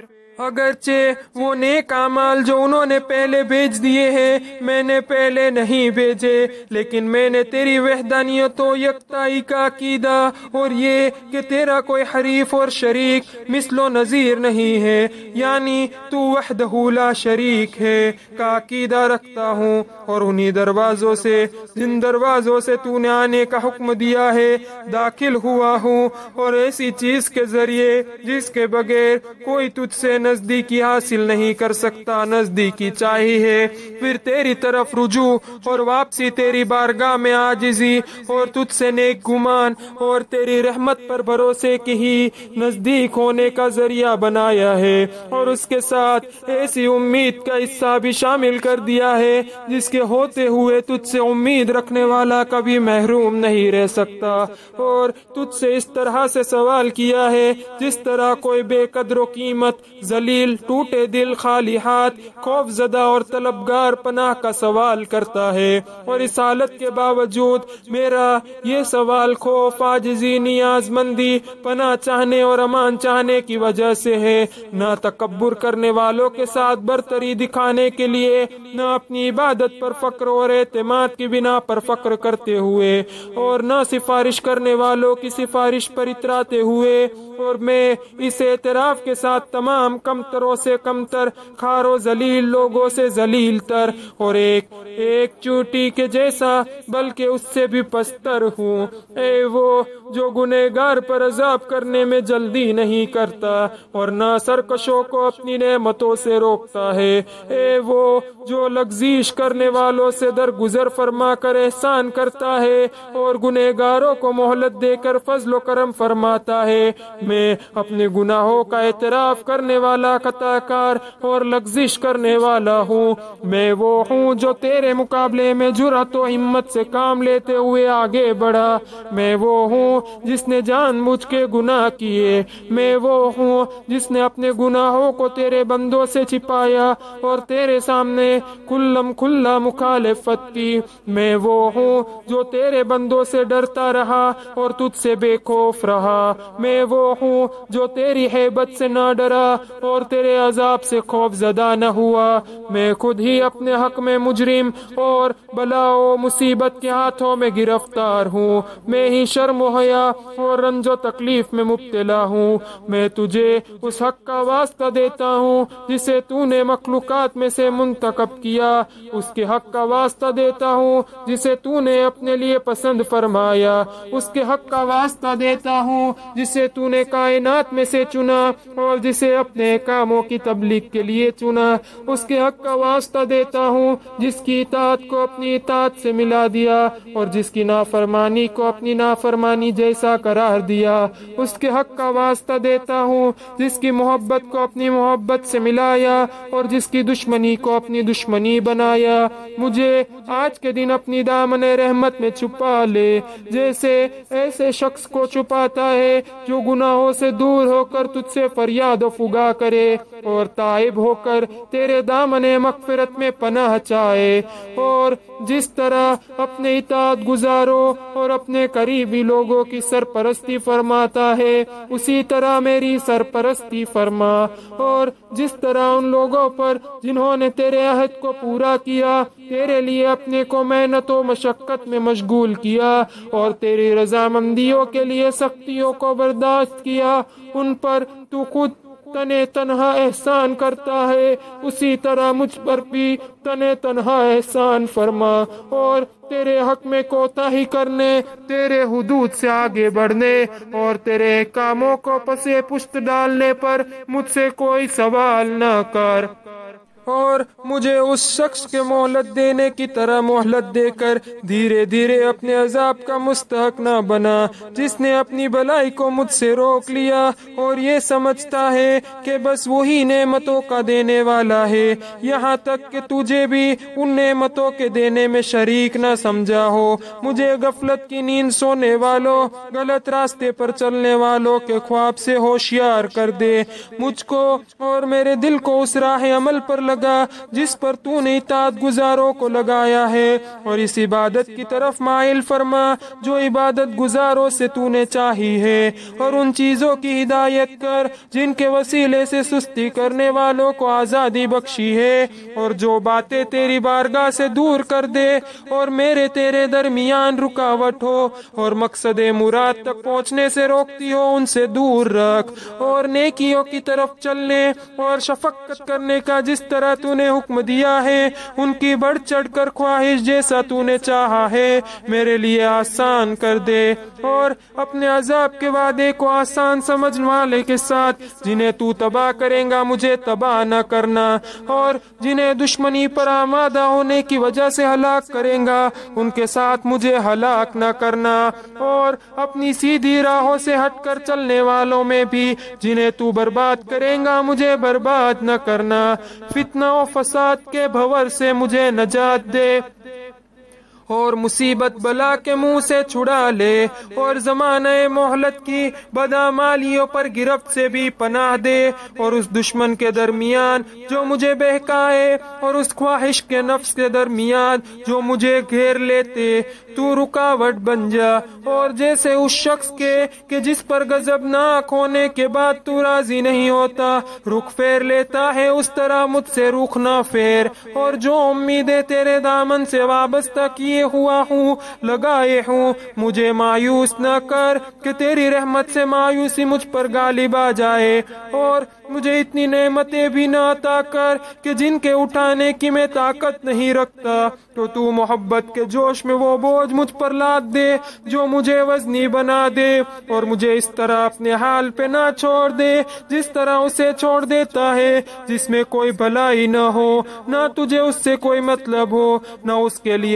اگرچہ وہ نیک اعمال جو انہوں نے پہلے بھیج دیے ہیں میں نے پہلے نہیں بھیجے، لیکن میں نے تیری وحدانیت و یکتائی کا عقیدہ اور یہ کہ تیرا کوئی حریف اور شریک مثل و نظیر نہیں ہے، یعنی تو وحدہ لا شریک ہے کا عقیدہ رکھتا ہوں، اور انہی دروازوں سے جن دروازوں سے تو نے آنے کا حکم دیا ہے داخل ہوا ہوں، اور ایسی چیز کے ذریعے جس کے بغیر کوئی تجھ سے نزدیکی حاصل نہیں کر سکتا نزدیکی چاہیے، پھر تیری طرف رجوع اور واپسی تیری بارگاہ میں عاجزی اور تجھ سے نیک گمان اور تیری رحمت پر بھروسے کی ہی نزدیک ہونے کا ذریعہ بنایا ہے، اور اس کے ساتھ ایسی امید کا حصہ بھی شامل کر دیا ہے جس کے ہوتے ہوئے تجھ سے امید رکھنے والا کبھی محروم نہیں رہ سکتا، اور تجھ سے اس طرح سے سوال کیا ہے جس طرح کوئی بے قدر و قیمت ذلیل ٹوٹے دل خالی ہاتھ خوف زدہ اور طلبگار پناہ کا سوال کرتا ہے، اور اس حالت کے باوجود میرا یہ سوال خوف، عاجزی، نیاز مندی، پناہ چاہنے اور امان چاہنے کی وجہ سے ہے، نہ تکبر کرنے والوں کے ساتھ برتری دکھانے کے لیے، نہ اپنی عبادت پر فخر اور اعتماد کی بنا پر فخر کرتے ہوئے، اور نہ سفارش کرنے والوں کی سفارش پر اتراتے ہوئے، اور میں اس اعتراف کے ساتھ تمام کمتروں سے کمتر، خار و ذلیل لوگوں سے ذلیل تر اور ایک ایک چوٹی کے جیسا بلکہ اس سے بھی پستر ہوں۔ اے وہ جو گنہگار پر عذاب کرنے میں جلدی نہیں کرتا اور نہ سرکشوں کو اپنی نعمتوں سے روکتا ہے، اے وہ جو لغزش کرنے والوں سے درگزر فرما کر احسان کرتا ہے اور گنہگاروں کو مہلت دے کر فضل و کرم فرماتا ہے، میں اپنے گناہوں کا اعتراف کرنے والا والا خطا کار اور لغزش کرنے والا ہوں۔ میں وہ ہوں جو تیرے مقابلے میں جرأت و ہمت سے کام لیتے ہوئے آگے بڑھا۔ میں وہ ہوں جس نے جان بوجھ کے گناہ کیے۔ میں وہ ہوں جس نے اپنے گناہوں کو تیرے بندوں سے چھپایا اور تیرے سامنے کھلم کھلا مخالفت کی۔ میں وہ ہوں جو تیرے بندوں سے ڈرتا رہا اور تجھ سے بے خوف رہا۔ میں وہ ہوں جو تیری ہیبت سے نہ ڈرا اور تیرے عذاب سے خوف زدہ نہ ہوا۔ میں خود ہی اپنے حق میں مجرم اور بلا و مصیبت کے ہاتھوں میں گرفتار ہوں۔ میں ہی شرم و حیا اور رنج و تکلیف میں مبتلا ہوں۔ میں تجھے اس حق کا واسطہ دیتا ہوں جسے تو نے مخلوقات میں سے منتخب کیا، اس کے حق کا واسطہ دیتا ہوں جسے تو نے اپنے لیے پسند فرمایا، اس کے حق کا واسطہ دیتا ہوں جسے تو نے کائنات میں سے چنا اور جسے اپنے کاموں کی تبلیغ کے لیے چنا، اس کے حق کا واسطہ دیتا ہوں جس کی اطاعت کو اپنی اطاعت سے ملا دیا اور جس کی نافرمانی کو اپنی نافرمانی جیسا قرار دیا، اس کے حق کا واسطہ دیتا ہوں جس کی محبت کو اپنی محبت سے ملایا اور جس کی دشمنی کو اپنی دشمنی بنایا۔ مجھے آج کے دن اپنی دامن رحمت میں چھپا لے، جیسے ایسے شخص کو چھپاتا ہے جو گناہوں سے دور ہو کر تجھ سے فریاد و فغاں کرے اور تائب ہو کر تیرے دامن مغفرت میں پناہ چاہے، اور جس طرح اپنے اطاعت گزاروں اور اپنے قریبی لوگوں کی سرپرستی فرماتا ہے اسی طرح میری سرپرستی فرما، اور جس طرح ان لوگوں پر جنہوں نے تیرے عہد کو پورا کیا، تیرے لیے اپنے کو محنت و مشقت میں مشغول کیا اور تیری رضامندیوں کے لیے سختیوں کو برداشت کیا، ان پر تو خود تنے تنہا احسان کرتا ہے، اسی طرح مجھ پر بھی تنے تنہا احسان فرما، اور تیرے حق میں کوتاہی کرنے، تیرے حدود سے آگے بڑھنے اور تیرے کاموں کو پسے پشت ڈالنے پر مجھ سے کوئی سوال نہ کر، اور مجھے اس شخص کے مہلت دینے کی طرح مہلت دے کر دھیرے دھیرے اپنے عذاب کا مستحق نہ بنا، جس نے اپنی بلائی کو مجھ سے روک لیا اور یہ سمجھتا ہے کہ بس وہی نعمتوں کا دینے والا ہے، یہاں تک کہ تجھے بھی ان نعمتوں کے دینے میں شریک نہ سمجھا ہو۔ مجھے غفلت کی نیند سونے والوں، غلط راستے پر چلنے والوں کے خواب سے ہوشیار کر دے، مجھ کو اور میرے دل کو اس راہ عمل پر لگا جس پر تو نے اطاعت گزاروں کو لگایا ہے، اور اس عبادت کی طرف مائل فرما جو عبادت گزاروں سے تو نے چاہی ہے، اور ان چیزوں کی ہدایت کر جن کے وسیلے سے سستی کرنے والوں کو آزادی بخشی ہے، اور جو باتیں تیری بارگاہ سے دور کر دے اور میرے تیرے درمیان رکاوٹ ہو اور مقصد مراد تک پہنچنے سے روکتی ہو ان سے دور رکھ، اور نیکیوں کی طرف چلنے اور شفقت کرنے کا جس طرح تو نے حکم دیا ہے ان کی بڑھ چڑھ کر خواہش جیسا تو نے چاہا ہے میرے لیے آسان کر دے، اور اپنے عذاب کے وعدے کو آسان سمجھنے والے کے ساتھ جنہیں تو تباہ کرے گا مجھے تباہ نہ کرنا، اور جنہیں دشمنی پر آمادہ ہونے کی وجہ سے ہلاک کرے گا ان کے ساتھ مجھے ہلاک نہ کرنا، اور اپنی سیدھی راہوں سے ہٹ کر چلنے والوں میں بھی جنہیں تو برباد کرے گا مجھے برباد نہ کرنا، فتنہ و فساد کے بھور سے مجھے نجات دے اور مصیبت بلا کے منہ سے چھڑا لے، اور زمانہ مہلت کی بدعمالیوں پر گرفت سے بھی پناہ دے، اور اس دشمن کے درمیان جو مجھے بہکائے اور اس خواہش کے نفس کے درمیان جو مجھے گھیر لیتے تو رکاوٹ بن جا، اور جیسے اس شخص کے کہ جس پر غضبناک ہونے کے بعد تو راضی نہیں ہوتا رخ پھیر لیتا ہے، اس طرح مجھ سے رخ نہ پھیر، اور جو امیدیں تیرے دامن سے وابستہ کیے ہوا ہوں لگائے ہوں مجھے مایوس نہ کر کہ تیری رحمت سے مایوسی مجھ پر غالب آ جائے، اور مجھے اتنی نعمتیں بھی نہ عطا کر کہ جن کے اٹھانے کی میں طاقت نہیں رکھتا، تو تو محبت کے جوش میں وہ بوجھ مجھ پر لاد دے جو مجھے وزنی بنا دے، اور مجھے اس طرح اپنے حال پہ نہ چھوڑ دے جس طرح اسے چھوڑ دیتا ہے جس میں کوئی بھلائی نہ ہو، نہ تجھے اس سے کوئی مطلب ہو، نہ اس کے لیے توبہ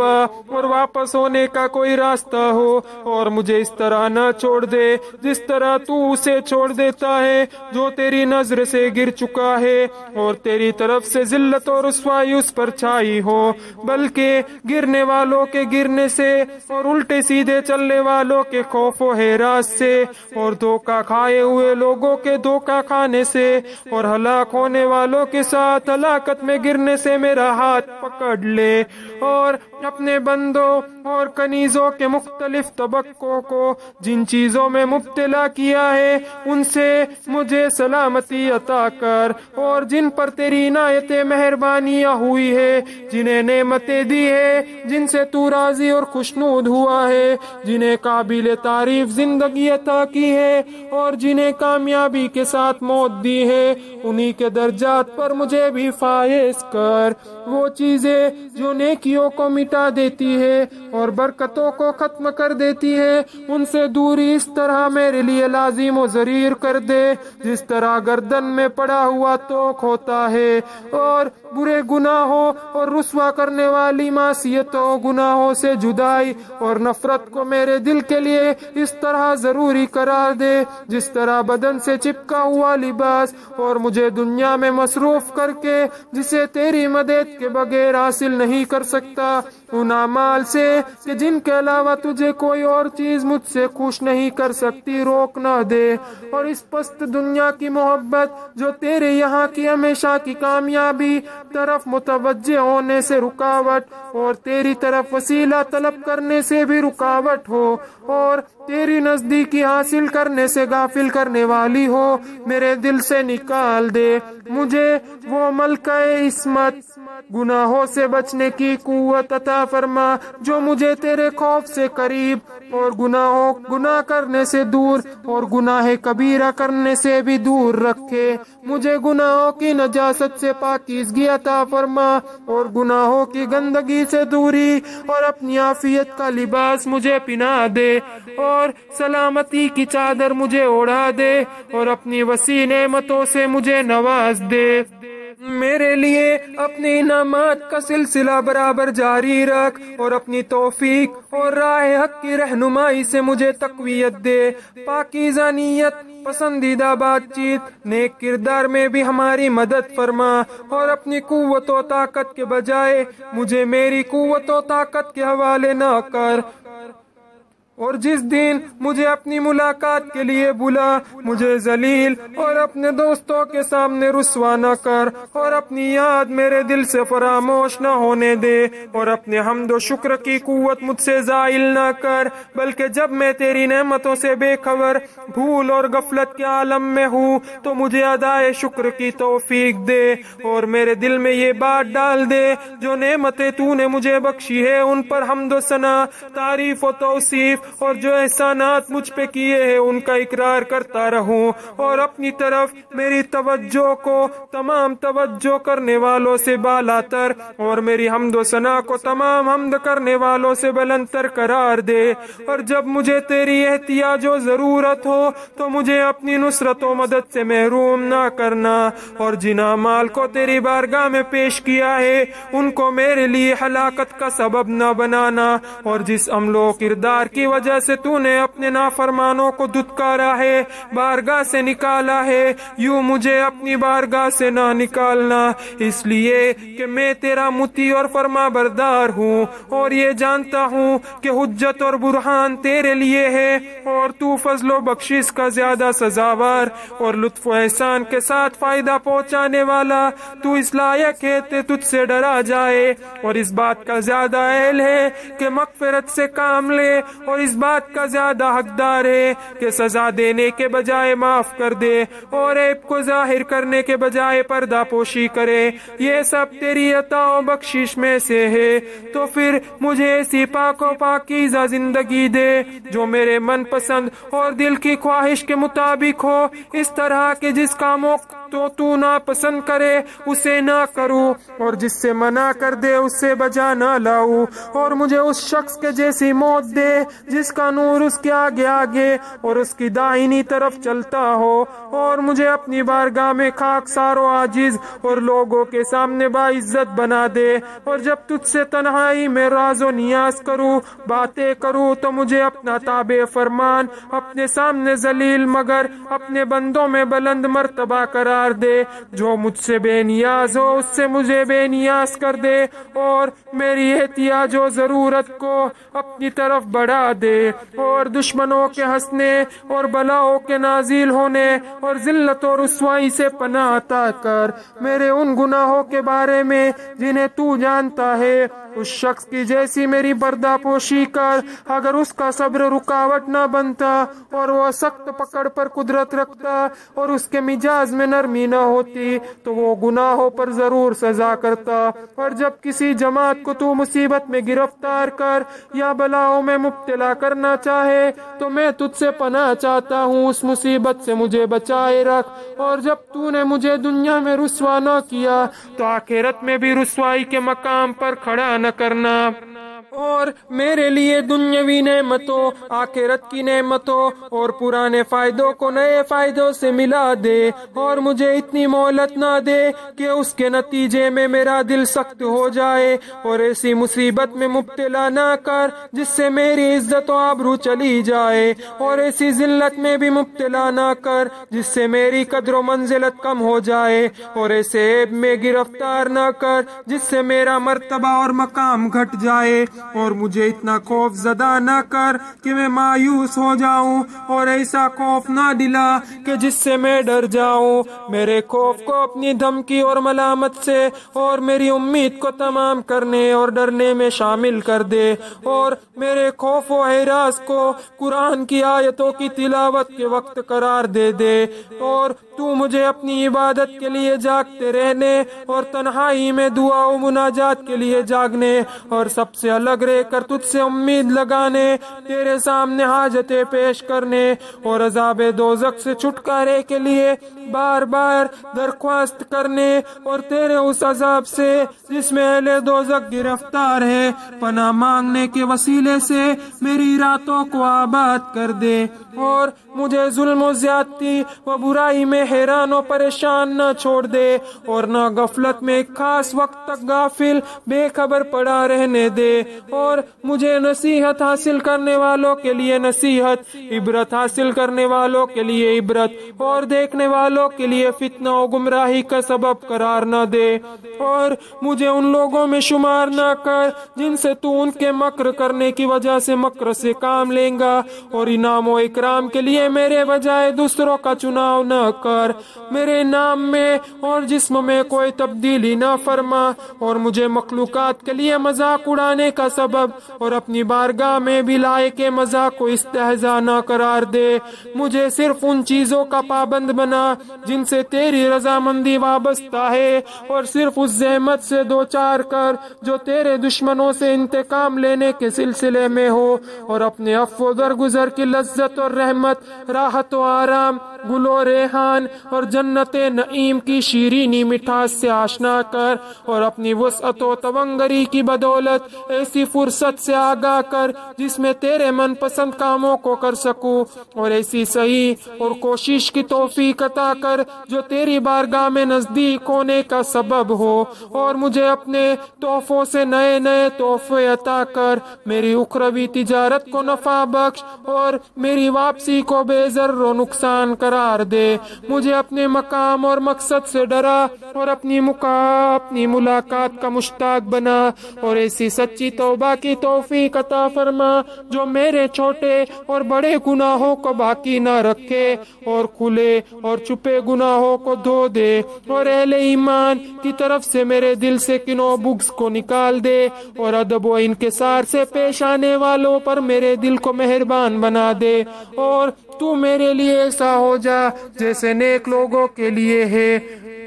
توبہ اور واپس ہونے کا کوئی راستہ ہو، اور مجھے اس طرح نہ چھوڑ دے جس طرح تو اسے چھوڑ دیتا ہے جو تیری نظر سے گر چکا ہے اور تیری طرف سے ذلت اور رسوائی اس پر چھائی ہو، بلکہ گرنے والوں کے گرنے سے اور الٹے سیدھے چلنے والوں کے خوف و ہراس سے اور دھوکہ کھائے ہوئے لوگوں کے دھوکہ کھانے سے اور ہلاک ہونے والوں کے ساتھ ہلاکت میں گرنے سے میرا ہاتھ پکڑ لے، اور اپنے بندوں اور کنیزوں کے مختلف طبقوں کو جن چیزوں میں مبتلا کیا ہے ان سے مجھے سلامتی عطا کر، اور جن پر تیری عنایت مہربانیاں ہوئی ہے، جنہیں نعمتیں دی ہے، جن سے تو راضی اور خوشنود ہوا ہے، جنہیں قابل تعریف زندگی عطا کی ہے اور جنہیں کامیابی کے ساتھ موت دی ہے، انہی کے درجات پر مجھے بھی فائز کر۔ وہ چیزیں جو نیکیوں کو مٹا دیتی ہے اور برکتوں کو ختم کر دیتی ہے، ان سے دوری اس طرح میرے لیے لازم و ضریر کر دے جس طرح گردن میں پڑا ہوا توق ہوتا ہے، اور برے گناہوں اور رسوا کرنے والی معصیتوں گناہوں سے جدائی اور نفرت کو میرے دل کے لیے اس طرح ضروری قرار دے جس طرح بدن سے چپکا ہوا لباس، اور مجھے دنیا میں مصروف کر کے جسے تیری مدد کے بغیر حاصل نہیں کر سکتا ان اعمال سے کہ جن کے علاوہ تجھے کوئی اور چیز مجھ سے خوش نہیں کر سکتی روک نہ دے، اور اس پست دنیا کی محبت جو تیرے یہاں کی ہمیشہ کی کامیابی طرف متوجہ ہونے سے رکاوٹ اور تیری طرف وسیلہ طلب کرنے سے بھی رکاوٹ ہو اور تیری نزدیکی حاصل کرنے سے غافل کرنے والی ہو، میرے دل سے نکال دے۔ مجھے وہ ملکہ عصمت گناہوں سے بچنے کی قوت عطا فرما جو مجھے تیرے خوف سے قریب اور گناہوں گناہ کرنے سے دور اور گناہ کبیرہ کرنے سے بھی دور رکھے۔ مجھے گناہوں کی نجاست سے پاکیزگی عطا فرما اور گناہوں کی گندگی سے دوری، اور اپنی عافیت کا لباس مجھے پہنا دے اور سلامتی کی چادر مجھے اڑا دے اور اپنی وسیع نعمتوں سے مجھے نواز دے۔ میرے لیے اپنے انعامات کا سلسلہ برابر جاری رکھ اور اپنی توفیق اور راہ حق کی رہنمائی سے مجھے تقویت دے۔ پاکیزہ نیت، پسندیدہ بات چیت، نیک کردار میں بھی ہماری مدد فرما، اور اپنی قوت و طاقت کے بجائے مجھے میری قوت و طاقت کے حوالے نہ کر، اور جس دن مجھے اپنی ملاقات کے لیے بلا مجھے ذلیل اور اپنے دوستوں کے سامنے رسوا نہ کر، اور اپنی یاد میرے دل سے فراموش نہ ہونے دے، اور اپنے حمد و شکر کی قوت مجھ سے زائل نہ کر، بلکہ جب میں تیری نعمتوں سے بے خبر بھول اور غفلت کے عالم میں ہوں تو مجھے ادائے شکر کی توفیق دے، اور میرے دل میں یہ بات ڈال دے جو نعمتیں تو نے مجھے بخشی ہے ان پر حمد و ثنا، تعریف و توصیف، اور جو احسانات مجھ پہ کیے ہیں ان کا اقرار کرتا رہوں، اور اپنی طرف میری توجہ کو تمام توجہ کرنے والوں سے بالا تر اور میری حمد و ثنا کو تمام حمد کرنے والوں سے بلند تر قرار دے، اور جب مجھے تیری احتیاج و ضرورت ہو تو مجھے اپنی نصرت و مدد سے محروم نہ کرنا، اور جن اعمال کو تیری بارگاہ میں پیش کیا ہے ان کو میرے لیے ہلاکت کا سبب نہ بنانا، اور جس عمل و کردار کی وجہ سے تو نے اپنے نافرمانوں کو دھتکارا ہے، بارگاہ سے نکالا ہے، یوں مجھے اپنی بارگاہ سے نہ نکالنا، اس لیے کہ میں تیرا مطیع اور فرما بردار ہوں، اور یہ جانتا ہوں کہ حجت اور برہان تیرے لیے ہے، اور تو فضل و بخشش کا زیادہ سزاوار اور لطف و احسان کے ساتھ فائدہ پہنچانے والا، تو اس لائق ہے کہ تجھ سے ڈرا جائے، اور اس بات کا زیادہ اہل ہے کہ مغفرت سے کام لے، اور اس بات کا زیادہ حقدار ہے کہ سزا دینے کے بجائے معاف کر دے اور عیب کو ظاہر کرنے کے بجائے پردہ پوشی کرے، یہ سب تیری عطا و بخشش میں سے ہے، تو پھر مجھے ایسی پاک و پاکیزہ زندگی دے جو میرے من پسند اور دل کی خواہش کے مطابق ہو، اس طرح کہ جس کاموں تو تو ناپسند کرے اسے نہ کروں، اور جس سے منع کر دے اس سے بجا نہ لاؤں، اور مجھے اس شخص کے جیسی موت دے جس کا نور اس کے آگے آگے اور اس کی دائنی طرف چلتا ہو، اور مجھے اپنی بارگاہ میں خاکسار و عاجز اور لوگوں کے سامنے باعزت بنا دے، اور جب تجھ سے تنہائی میں راز و نیاز کروں باتیں کروں تو مجھے اپنا تابع فرمان اپنے سامنے ذلیل مگر اپنے بندوں میں بلند مرتبہ قرار دے، جو مجھ سے بے نیاز ہو اس سے مجھے بے نیاز کر دے، اور میری احتیاج و ضرورت کو اپنی طرف بڑھا دے، اور دشمنوں کے ہنسنے اور بلاؤں کے نازل ہونے اور ذلت و رسوائی سے پناہ عطا کر۔ میرے ان گناہوں کے بارے میں جنہیں تو جانتا ہے اس شخص کی جیسی میری پردہ پوشی کر، اگر اس کا صبر رکاوٹ نہ بنتا اور وہ سخت پکڑ پر قدرت رکھتا اور اس کے مزاج میں نرمی نہ ہوتی تو وہ گناہوں پر ضرور سزا کرتا، اور جب کسی جماعت کو تو مصیبت میں گرفتار کر یا بلاؤں میں مبتلا کرنا چاہے تو میں تجھ سے پناہ چاہتا ہوں اس مصیبت سے مجھے بچائے رکھ، اور جب تو نے مجھے دنیا میں رسوا نہ کیا تو آخرت میں بھی رسوائی کے مقام پر کھڑا نہ کرنا، اور میرے لیے دنیاوی نعمتوں آخرت کی نعمتوں اور پرانے فائدوں کو نئے فائدوں سے ملا دے، اور مجھے اتنی مہلت نہ دے کہ اس کے نتیجے میں میرا دل سخت ہو جائے، اور ایسی مصیبت میں مبتلا نہ کر جس سے میری عزت و آبرو چلی جائے، اور ایسی ذلت میں بھی مبتلا نہ کر جس سے میری قدر و منزلت کم ہو جائے، اور ایسے عیب میں گرفتار نہ کر جس سے میرا مرتبہ اور مقام گھٹ جائے، اور مجھے اتنا خوف زدہ نہ کر کہ میں مایوس ہو جاؤں، اور ایسا خوف نہ دلا کہ جس سے میں ڈر جاؤں۔ میرے خوف کو اپنی دھمکی اور ملامت سے اور میری امید کو تمام کرنے اور ڈرنے میں شامل کر دے، اور میرے خوف و ہراس کو قرآن کی آیتوں کی تلاوت کے وقت قرار دے دے، اور تو مجھے اپنی عبادت کے لیے جاگتے رہنے اور تنہائی میں دعا و مناجات کے لیے جاگنے اور سب سے الگ رہ کر تجھ سے امید لگانے، تیرے سامنے حاجتیں پیش کرنے اور عذاب دوزخ سے چھٹکارے کے لیے بار بار درخواست کرنے، اور تیرے اس عذاب سے جس میں اہل دوزخ گرفتار ہے پناہ مانگنے کے وسیلے سے میری راتوں کو آباد کر دے، اور مجھے ظلم و زیادتی و برائی میں حیران و پریشان نہ چھوڑ دے، اور نہ غفلت میں ایک خاص وقت تک غافل بے خبر پڑا رہنے دے، اور مجھے نصیحت حاصل کرنے والوں کے لیے نصیحت، عبرت حاصل کرنے والوں کے لیے عبرت اور دیکھنے والوں کے لیے فتنہ و گمراہی کا سبب قرار نہ دے، اور مجھے ان لوگوں میں شمار نہ کر جن سے تو ان کے مکر کرنے کی وجہ سے مکر سے کام لیں گا، اور انعام و اکرام کے لیے میرے بجائے دوسروں کا چناؤ نہ کر، میرے نام میں اور جسم میں کوئی تبدیلی نہ فرما، اور مجھے مخلوقات کے لیے مذاق اڑانے کا سبب اور اپنی بارگاہ میں بھی لائق مذاق کو استہزاء نہ قرار دے، مجھے صرف ان چیزوں کا پابند بنا جن سے تیری رضامندی وابستہ ہے، اور صرف اس زحمت سے دو چار کر جو تیرے دشمنوں سے انتقام لینے کے سلسلے میں ہو، اور اپنے عفو و درگزر کی لذت اور رحمت، راحت و آرام، گل و ریحان اور جنت نعیم کی شیرینی مٹھاس سے آشنا کر، اور اپنی وسعت و توانگری کی بدولت ایسی فرصت سے آگاہ کر جس میں تیرے من پسند کاموں کو کر سکوں، اور ایسی صحیح اور کوشش کی توفیق عطا کر جو تیری بارگاہ میں نزدیک ہونے کا سبب ہو، اور مجھے اپنے تحفوں سے نئے نئے تحفے عطا کر میری اخروی تجارت کو نفع بخش اور میری واپسی کو بے ضرر و نقصان قرار دے، مجھے اپنے مقام اور مقصد سے ڈرا اور اپنی مقا اپنی ملاقات کا مشتاق بنا، اور ایسی سچی توبہ کی توفیق عطا فرما جو میرے چھوٹے اور بڑے گناہوں کو باقی نہ رکھے، اور کھلے اور چھپے گناہوں کو دھو دے، اور اہل ایمان کی طرف سے میرے دل سے کینہ و بغض کو نکال دے، اور ادب و انکسار سے پیش آنے والوں پر میرے دل کو مہربان بنا دے، اور تو میرے لیے ایسا ہو جا جیسے نیک لوگوں کے لیے ہے۔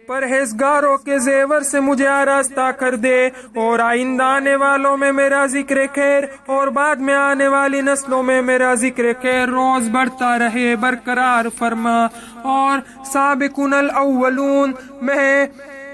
پرہیزگاروں کے زیور سے مجھے آراستہ کر دے، اور آئندہ آنے والوں میں میرا ذکر خیر اور بعد میں آنے والی نسلوں میں میرا ذکر خیر روز بڑھتا رہے، برقرار فرما۔ اور سابقون الاولون میں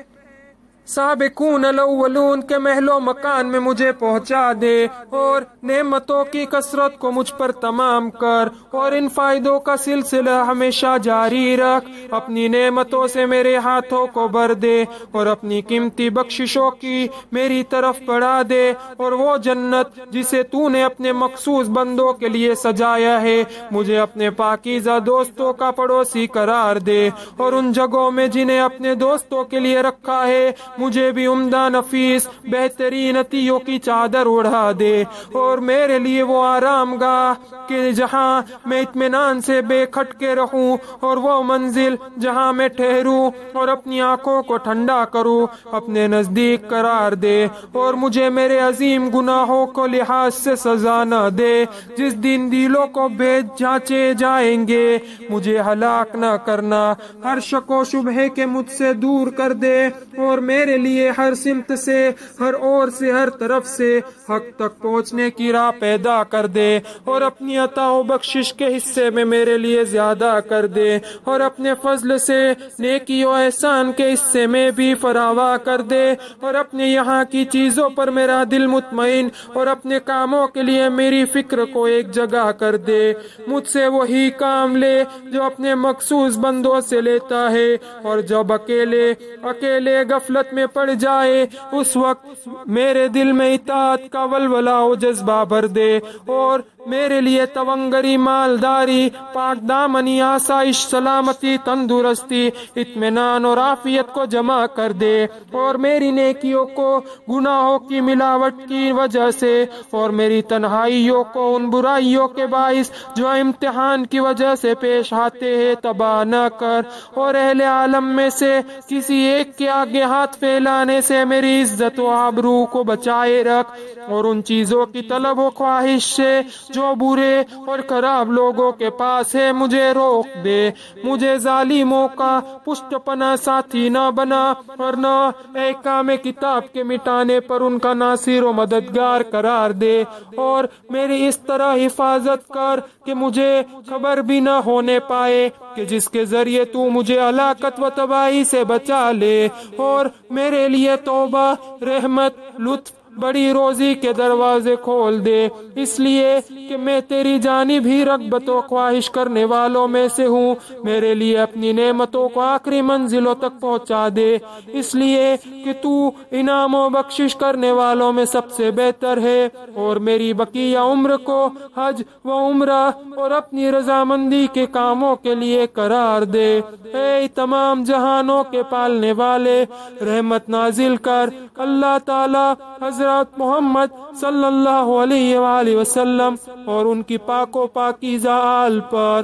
سابقون الاولون کے محل و مکان میں مجھے پہنچا دے، اور نعمتوں کی کثرت کو مجھ پر تمام کر، اور ان فائدوں کا سلسلہ ہمیشہ جاری رکھ۔ اپنی نعمتوں سے میرے ہاتھوں کو بھر دے، اور اپنی قیمتی بخششوں کی میری طرف بڑھا دے، اور وہ جنت جسے تو نے اپنے مخصوص بندوں کے لیے سجایا ہے مجھے اپنے پاکیزہ دوستوں کا پڑوسی قرار دے، اور ان جگہوں میں جنہیں اپنے دوستوں کے لیے رکھا ہے مجھے بھی عمدہ نفیس بہترین عطیوں کی چادر اڑا دے، اور میرے لیے وہ آرام گاہ کہ جہاں میں اطمینان سے بے کھٹکے رہوں، اور وہ منزل جہاں میں ٹھہروں اور اپنی آنکھوں کو ٹھنڈا کروں اپنے نزدیک قرار دے، اور مجھے میرے عظیم گناہوں کو لحاظ سے سزا نہ دے۔ جس دن دلوں کو بے جانچے جائیں گے مجھے ہلاک نہ کرنا، ہر شک و شبہے کے مجھ سے دور کر دے، اور میرے لیے ہر سمت سے، ہر اور سے، ہر طرف سے حق تک پہنچنے کی راہ پیدا کر دے، اور اپنی عطا و بخشش کے حصے میں میرے لیے زیادہ کر دے، اور اپنے فضل سے نیکی و احسان کے حصے میں بھی فراواں کر دے، اور اپنے یہاں کی چیزوں پر میرا دل مطمئن اور اپنے کاموں کے لیے میری فکر کو ایک جگہ کر دے۔ مجھ سے وہی کام لے جو اپنے مخصوص بندوں سے لیتا ہے، اور جب اکیلے اکیلے غفلت میں پڑ جائے اس وقت میرے دل میں اطاعت کا ولولہ و جذبہ بھر دے، اور میرے لیے تونگری، مالداری، پاک دامنی، آسائش، سلامتی، تندرستی، اطمینان اور عافیت کو جمع کر دے، اور میری نیکیوں کو گناہوں کی ملاوٹ کی وجہ سے اور میری تنہائیوں کو ان برائیوں کے باعث جو امتحان کی وجہ سے پیش آتے ہیں تباہ نہ کر، اور اہل عالم میں سے کسی ایک کے آگے ہاتھ پھیلانے سے میری عزت و آبرو کو بچائے رکھ، اور ان چیزوں کی طلب و خواہش سے جو برے اور خراب لوگوں کے پاس ہے مجھے روک دے۔ مجھے ظالموں کا پشت پناہ ساتھی نہ بنا، اور نہ احکام کتاب کے مٹانے پر ان کا ناصر و مددگار قرار دے، اور میری اس طرح حفاظت کر کہ مجھے خبر بھی نہ ہونے پائے کہ جس کے ذریعے تو مجھے ہلاکت و تباہی سے بچا لے، اور میرے لیے توبہ، رحمت، لطف، بڑی روزی کے دروازے کھول دے، اس لیے کہ میں تیری جانب ہی رغبت و خواہش کرنے والوں میں سے ہوں۔ میرے لیے اپنی نعمتوں کو آخری منزلوں تک پہنچا دے، اس لیے کہ تو انعام و بخشش کرنے والوں میں سب سے بہتر ہے، اور میری بقیہ عمر کو حج و عمرہ اور اپنی رضامندی کے کاموں کے لیے قرار دے۔ اے تمام جہانوں کے پالنے والے، رحمت نازل کر اللہ تعالی حضرت محمد صلی اللہ علیہ وآلہ وسلم اور ان کی پاک و پاکیزہ آل پر،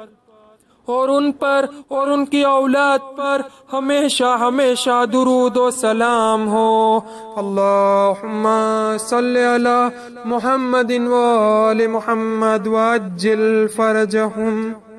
اور ان پر اور ان کی اولاد پر ہمیشہ ہمیشہ درود و سلام ہو۔ اللہم صلی علی محمد و آل محمد وعجل فرجہم۔